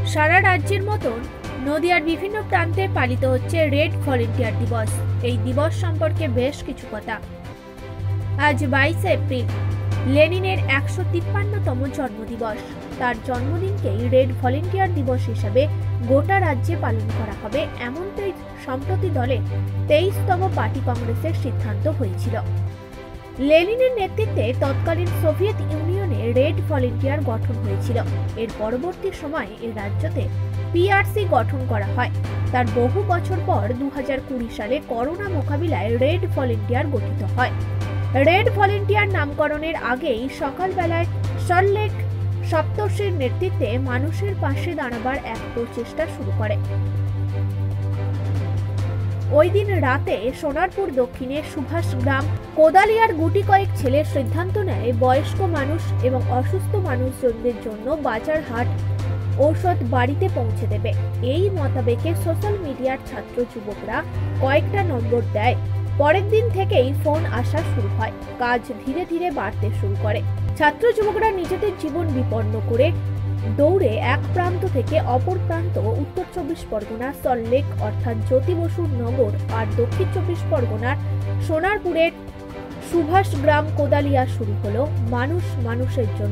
সারা রাজ্যের মতন নদিয়ার বিভিন্ন প্রান্তে পালিত হচ্ছে রেড ভলেন্টিয়ার দিবস। এই দিবস সম্পর্কে বেশ কিছু কথা। আজ 22 এপ্রিল লেনিনের 153তম জন্মদিবস। তার জন্মদিনকেই রেড ভলেন্টিয়ার দিবস হিসাবে গোটা রাজ্যে পালন করা হবে, এমনটাই সম্প্রতি দলে 23তম পার্টি কংগ্রেসের সিদ্ধান্ত হয়েছিল। লেনিনের নেতৃত্বে তৎকালীন সোভিয়েত ইউনিয়নে রেড ভলেন্টিয়ার গঠন হয়েছিল। এর পরবর্তী সময়ে এই রাজ্যতে পিআরসি গঠন করা হয়। তার বহু বছর পর 2020 সালে করোনা মোকাবিলায় রেড ভলেন্টিয়ার গঠিত হয়। রেড ভলেন্টিয়ার নামকরণের আগেই সকালবেলায় সল্টলেক সপ্তর্ষির নেতৃত্বে মানুষের পাশে দাঁড়াবার এক প্রচেষ্টা শুরু করে। ওই দিন রাতে সোনারপুর দক্ষিণে সুভাষ গ্রাম কোদালিয়ার গুটি কয়েক ছেলে সিদ্ধান্ত নেয় বয়স্ক মানুষ এবং অসুস্থ মানুষজনদের জন্য বাজার হাট ঔষধ বাড়িতে পৌঁছে দেবে। এই মোতাবেকে সোশ্যাল মিডিয়ার ছাত্র যুবকরা কয়েকটা নম্বর দেয়। পরের দিন থেকেই ফোন আসা শুরু হয়। কাজ ধীরে ধীরে বাড়তে শুরু করে। ছাত্র যুবকরা নিজেদের জীবন বিপন্ন করে দৌড়ে এক প্রান্ত থেকে অপর প্রান্ত উত্তর 24 পরগনার সল্টলেক অর্থাৎ জ্যোতি বসুর নগর আর দক্ষিণ 24 পরগনার সোনারপুরের সুভাষ গ্রাম কোদালিয়া শুরু হলো মানুষ মানুষের জন্য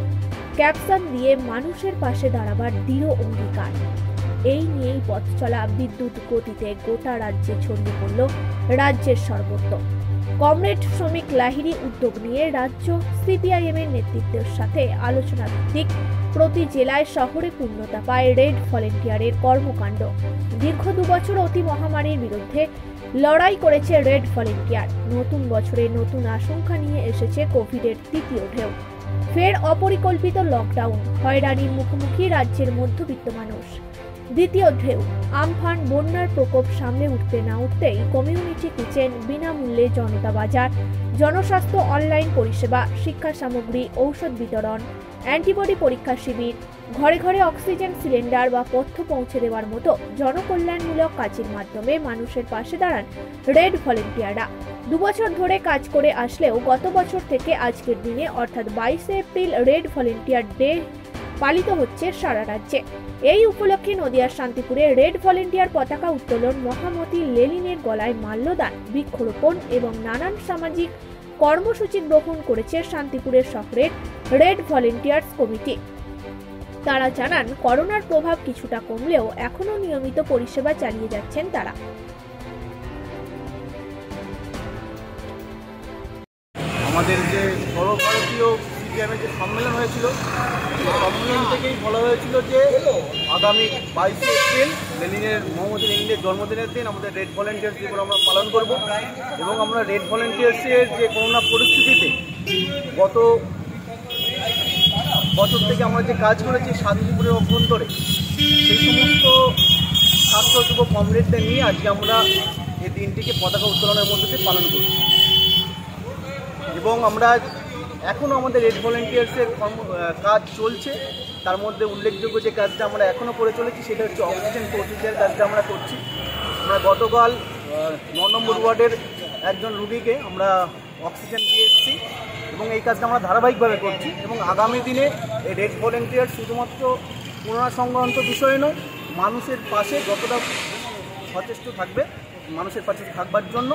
ক্যাপশন দিয়ে মানুষের পাশে দাঁড়াবার দৃঢ় অঙ্গীকার। এই নিয়েই পথ চলা বিদ্যুৎ গতিতে গোটা রাজ্যে ছড়িয়ে পড়ল রাজ্যের সর্বত্র। কমরেড শ্রমিক লাহিড়ী উদ্যোগ নিয়ে রাজ্য সিপিআইএম এর নেতৃত্বের সাথে আলোচনা ভিত্তিক প্রতি জেলায় শহরে পূর্ণতা পায় রেড ভলেন্টিয়ারের কর্মকাণ্ড। দীর্ঘ 2 বছর অতি মহামারীর বিরুদ্ধে লড়াই করেছে রেড ভলেন্টিয়ার। নতুন বছরে নতুন আশঙ্কা নিয়ে এসেছে কোভিডের তৃতীয় ঢেউ। ফের অপরিকল্পিত লকডাউন, হয়রানির মুখোমুখি রাজ্যের মধ্যবিত্ত মানুষ। দ্বিতীয় ঢেউ, আমফান, বন্যার প্রকোপ সামনে উঠতে না উঠতেই কমিউনিটি কিচেন, বিনামূল্যে জনতা বাজার, জনস্বাস্থ্য অনলাইন পরিষেবা, শিক্ষা সামগ্রী, ঔষধ বিতরণ, অ্যান্টিবডি পরীক্ষা শিবির, ঘরে ঘরে অক্সিজেন সিলিন্ডার বা পথ্য পৌঁছে দেওয়ার মতো জনকল্যাণমূলক কাজের মাধ্যমে মানুষের পাশে দাঁড়ান রেড ভলেন্টিয়াররা। 2 বছর ধরে কাজ করে আসলেও গত বছর থেকে আজকের দিনে অর্থাৎ 22 এপ্রিল রেড ভলেন্টিয়ার ডে পালিত হচ্ছে সারা রাজ্যে। এই উপলক্ষে নদিয়ার শান্তিপুরে রেড ভলেন্টিয়ার পতাকা উত্তোলন, মহামতি লেনিনের গলায় মাল্যদান, বৃক্ষরোপণ এবং নানান সামাজিক কর্মসূচি গ্রহণ করেছে শান্তিপুরের শহরের রেড ভলেন্টিয়ার্স কমিটি। তারা জানান, করোনার প্রভাব কিছুটা কমলেও এখনো নিয়মিত পরিষেবা চালিয়ে যাচ্ছেন তারা। আমাদের যে সর্বভারতীয় সিপিআইএমের যে সম্মেলন হয়েছিল, সেই সম্মেলন থেকেই বলা হয়েছিল যে আগামী 22 এপ্রিল মোহাম্মদ লেনিনের জন্মদিনের দিন আমাদের রেড ভলেন্টিয়ার্স দিবস আমরা পালন করব। এবং আমরা রেড ভলেন্টিয়ার্সের যে করোনা পরিস্থিতিতে গত বছর থেকে আমরা যে কাজ করেছি শান্তিপুরের অভ্যন্তরে, সেই সমস্ত ছাত্র যুব কমরেডদের নিয়ে আজকে আমরা এই দিনটিকে পতাকা উত্তোলনের মধ্যে দিয়ে পালন করছি। এবং আমরা এখনও আমাদের রেড ভলেন্টিয়ার্সের কাজ চলছে। তার মধ্যে উল্লেখযোগ্য যে কাজটা আমরা এখনও করে চলেছি সেটা হচ্ছে অক্সিজেন পৌঁছে কাজটা আমরা করছি। আমরা গতকাল 9 নম্বর ওয়ার্ডের একজন রুগীকে আমরা অক্সিজেন দিয়ে এসেছি এবং এই কাজটা আমরা ধারাবাহিকভাবে করছি। এবং আগামী দিনে এই রেড ভলেন্টিয়ার শুধুমাত্র করোনা সংক্রান্ত বিষয় নয়, মানুষের পাশে যতটা সচেষ্ট থাকবে মানুষের পাশে থাকবার জন্য।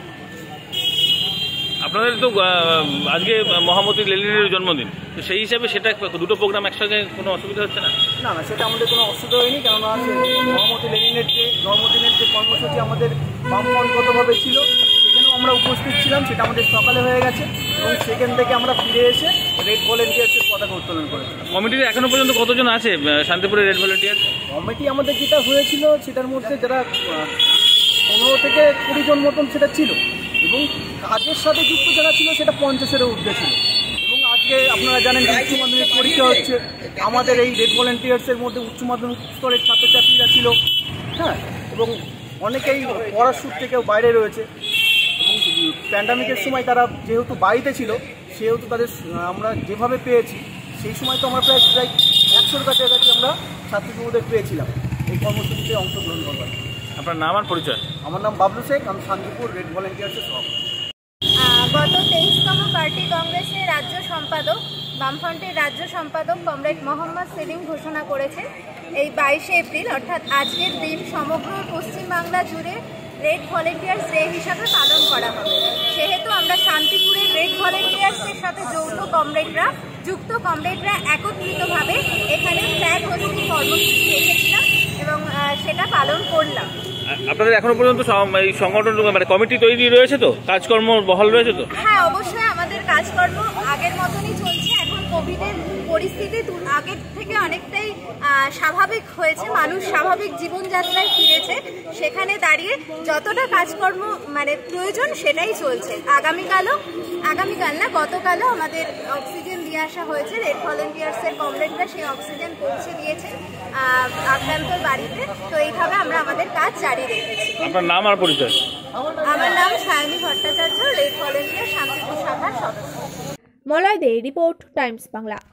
আপনাদের তো আজকে মহামতি লেনিনের জন্মদিন, তো সেই হিসাবে সেটা দুটো প্রোগ্রাম একসাথে কোনো অসুবিধা হচ্ছে না? না, সেটা আমাদের কোনো অসুবিধা হয়নি, কেননা মহামতি লেনিনের যে জন্মদিনের যে কর্মসূচি আমাদের বামপন্থগতভাবে ছিল সেখানেও আমরা উপস্থিত ছিলাম। সেটা আমাদের সকালে হয়ে গেছে এবং সেখান থেকে আমরা ফিরে এসে রেড ভলেন্টিয়ার্সের পতাকা উত্তোলন করেছি। কমিটিতে এখনো পর্যন্ত কতজন আছে শান্তিপুরের রেড ভলেন্টিয়ার? কমিটি আমাদের যেটা হয়েছিল সেটার মধ্যে যারা 15 থেকে 20 জন মতন সেটা ছিল এবং কাজের সাথে যুক্ত যারা ছিল সেটা 50-এরও ঊর্ধ্বে ছিল। এবং আজকে আপনারা জানেন যে উচ্চ মাধ্যমিক পরীক্ষা হচ্ছে, আমাদের এই রেড ভলেন্টিয়ার্সের মধ্যে উচ্চ মাধ্যমিক স্তরের ছাত্রছাত্রীরা ছিল, হ্যাঁ, এবং অনেকেই পড়ার সূত্রে থেকেও বাইরে রয়েছে। এবং প্যান্ডামিকের সময় তারা যেহেতু বাড়িতে ছিল সেহেতু তাদের আমরা যেভাবে পেয়েছি সেই সময় তো আমরা প্রায় 100-র কাছাকাছি আমরা ছাত্রছাত্রীদের পেয়েছিলাম এই কর্মসূচিতে অংশগ্রহণ করবার। আপনার নাম আর পরিচয়? আমার নাম বাবলু শেখ, আমি শান্তিপুর রেড ভলেন্টিয়ার্সের সভাপতি। গত 23তম পার্টি কংগ্রেসের রাজ্য সম্পাদক বামফ্রন্টের রাজ্য সম্পাদক কমরেড মোহাম্মদ সেলিম ঘোষণা করেছে এই 22শে এপ্রিল অর্থাৎ আজকের দিন সমগ্র পশ্চিমবাংলা জুড়ে রেড ভলেন্টিয়ার্স ডে হিসাবে পালন করা হবে। সেহেতু আমরা শান্তিপুরের রেড ভলেন্টিয়ার্সের সাথে যুক্ত কমরেডরা একত্রিতভাবে এখানে ফ্ল্যাগ হোস্টিং কর্মসূচি রেখেছিলাম এবং সেটা পালন করলাম। আপনাদের এখনো পর্যন্ত এই সংগঠন মানে কমিটি তৈরি রয়েছে তো, কাজকর্ম বহাল রয়েছে তো? হ্যাঁ, অবশ্যই আমাদের কাজকর্ম আগের মতনই চলছে। এখন কোভিডের পরিস্থিতি আগের থেকে অনেকটাই স্বাভাবিক হয়েছে, মানুষ স্বাভাবিক জীবনযাত্রায় ফিরেছে। সেখানে দাঁড়িয়ে যতটা কাজকর্ম মানে প্রয়োজন সেটাই চলছে। গতকালও আমাদের অক্সিজেন দিয়ে আসা হয়েছে। রেড ভলেন্টিয়ার্সের কমরেডরা সেই অক্সিজেন পৌঁছে দিয়েছে আক্রান্তর বাড়িতে। তো এইভাবে আমরা আমাদের কাজ জারি রেখেছি। আপনার নাম আর পরিচয়? আমার নাম সায়নী ভট্টাচার্য, রেড ভলেন্টিয়ার শান্তিপুর শাখার সদস্য। Malay Dey, report, Times Bangla.